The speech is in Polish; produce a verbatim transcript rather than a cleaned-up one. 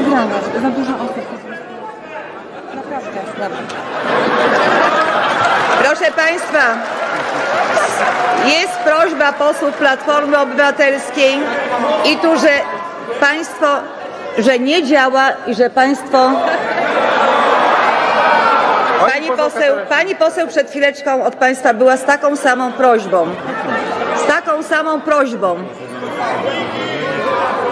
przegrane. Za dużo osób. Naprawdę. Dobra. Proszę Państwa, jest prośba posłów Platformy Obywatelskiej i tu, że Państwo, że nie działa i że Państwo... Pani poseł, pani poseł przed chwileczką od Państwa była z taką samą prośbą. Z taką samą prośbą.